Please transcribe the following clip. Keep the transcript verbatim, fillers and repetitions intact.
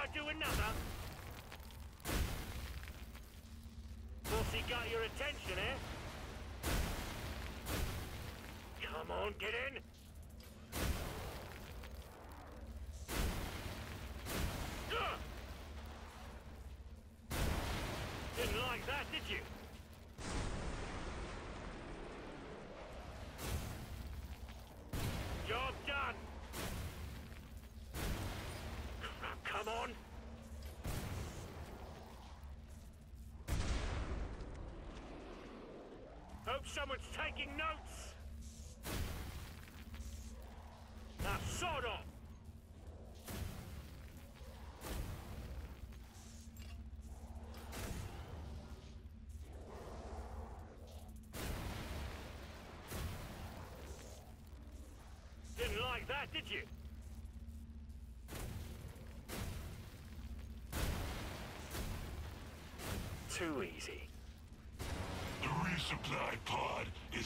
do another? Bossy got your attention, eh? Come on, get in! Ugh! Didn't like that, did you? Job done! Crap, come on! Hope someone's taking notes! Now sod off! Didn't like that, did you? Too easy. The resupply pod